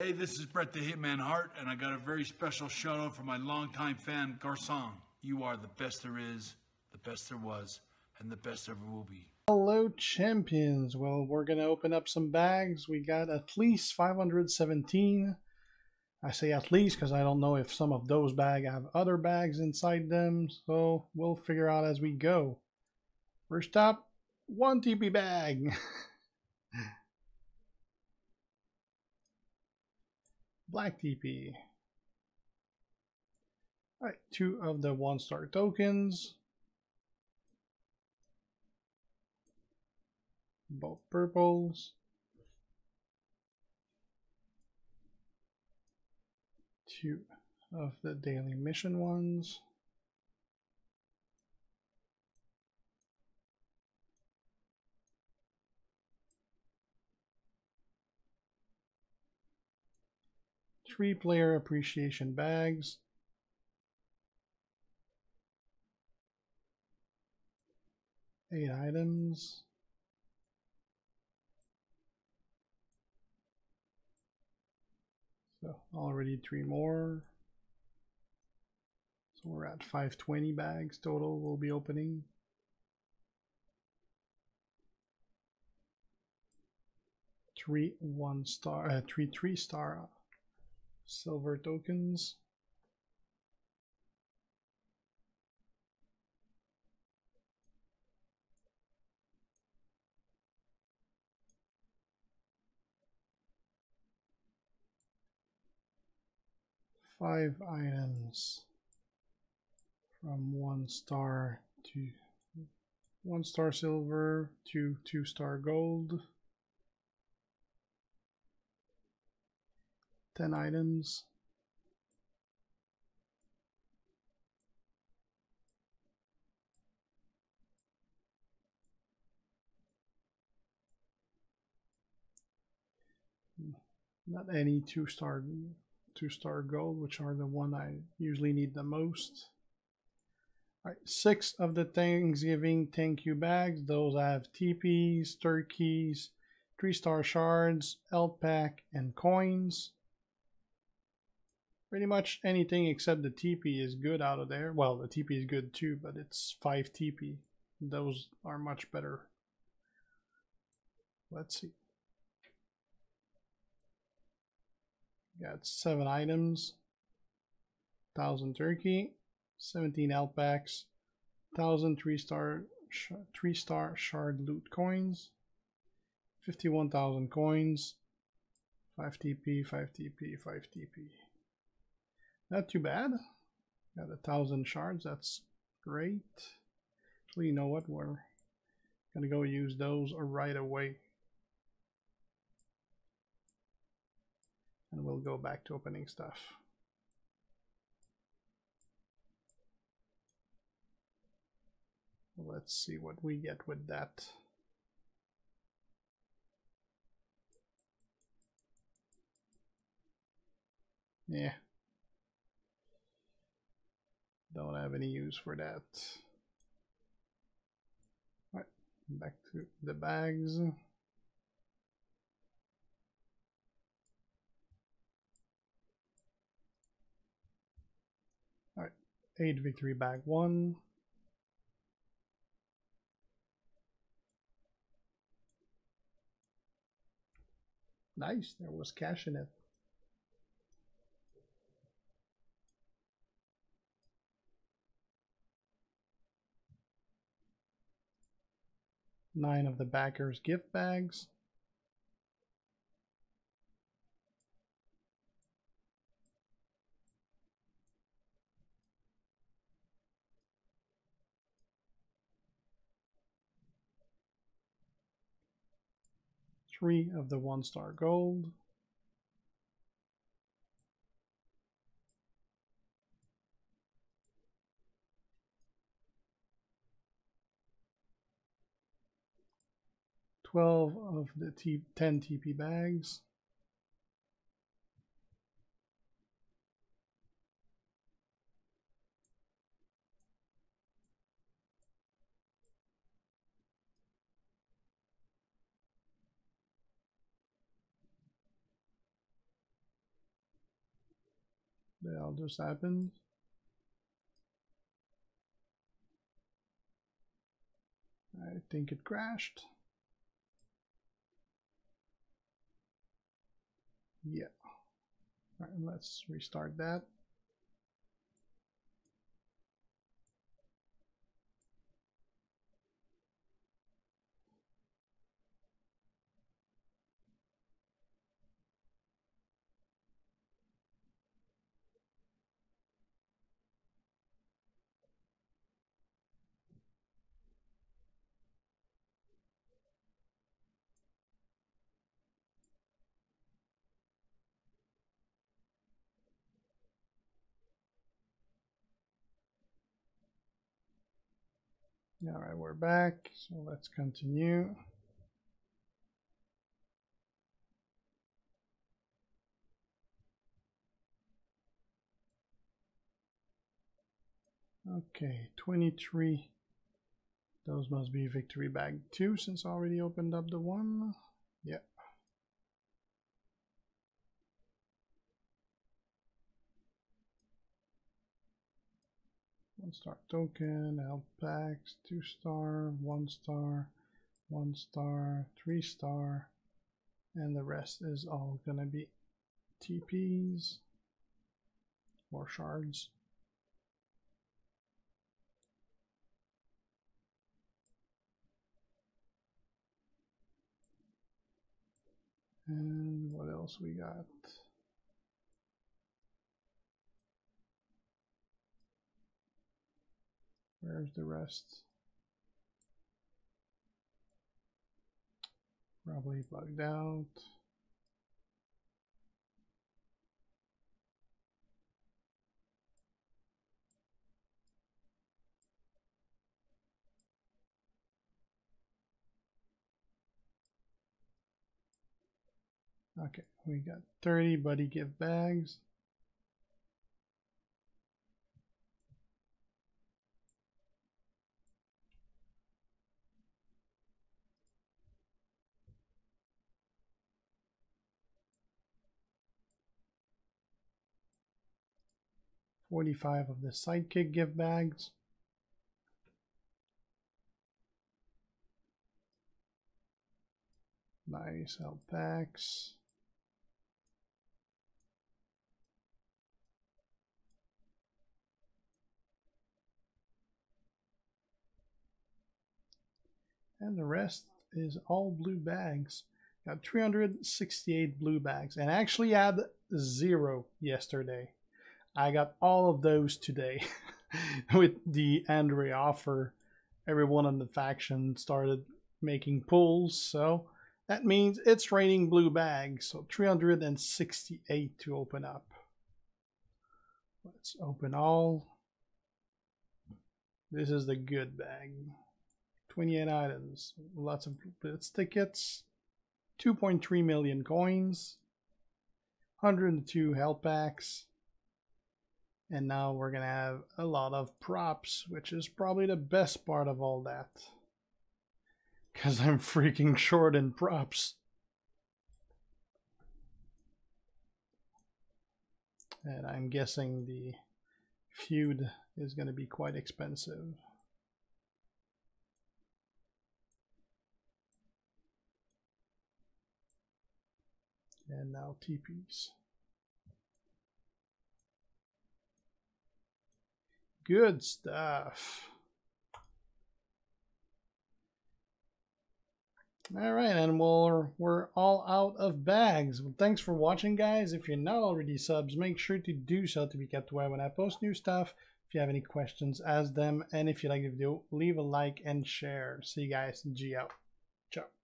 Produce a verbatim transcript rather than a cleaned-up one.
Hey, this is Bret the Hitman Hart, and I got a very special shout out for my longtime fan, Garcon. You are the best there is, the best there was, and the best ever will be. Hello, champions. Well, we're going to open up some bags. We got at least five hundred seventeen. I say at least because I don't know if some of those bags have other bags inside them, so we'll figure out as we go. First up, one T P bag. Black T P. Alright, two of the one star tokens. Both purples. Two of the daily mission ones. Three player appreciation bags. Eight items. So already three more. So we're at five twenty bags total we'll be opening. Three one star, uh, three three star silver tokens. Five items from one star to one star silver to two star gold. Ten items. Not any two star two star gold, which are the one I usually need the most. All right, six of the Thanksgiving thank you bags. Those have T Ps, turkeys, three star shards, L pack, and coins. Pretty much anything except the T P is good out of there. Well, the T P is good too, but it's five T P. Those are much better. Let's see. Got seven items, one thousand turkey, seventeen alpacas, one thousand three star three star shard loot coins, fifty-one thousand coins, five T P, five T P, five T P. Not too bad. Got a thousand shards, that's great. Actually, you know what? We're gonna go use those right away. And we'll go back to opening stuff. Let's see what we get with that. Yeah. Don't have any use for that. All right, back to the bags. All right, eight victory bag one. Nice, there was cash in it. Nine of the backers gift bags. Three of the one star gold. twelve of the T ten T P bags. The hell just happened? I think it crashed. Yeah. All right, let's restart that. All right, we're back. So let's continue. Okay, twenty-three. Those must be victory bag two since I already opened up the one. Yep. One star token, help packs, two star, one star, one star, three star, and the rest is all gonna be T Ps or shards. And what else we got? Where's the rest? Probably bugged out. Okay, we got thirty buddy gift bags. forty-five of the sidekick gift bags. Nice help packs. And the rest is all blue bags. Got three hundred sixty-eight blue bags and actually had zero yesterday. I got all of those today with the Andre offer. Everyone in the faction started making pulls, so that means it's raining blue bags. So three hundred sixty-eight to open up. Let's open all. This is the good bag. twenty-eight items, lots of blitz tickets, two point three million coins, one hundred two health packs, and now we're gonna have a lot of props, which is probably the best part of all that, because I'm freaking short in props. And I'm guessing the feud is gonna be quite expensive. And now T Ps. Good stuff. All right, and we're, we're all out of bags. Well, thanks for watching, guys. If you're not already subs, make sure to do so to be kept aware when I post new stuff. If you have any questions, ask them. And if you like the video, leave a like and share. See you guys. G out. Ciao.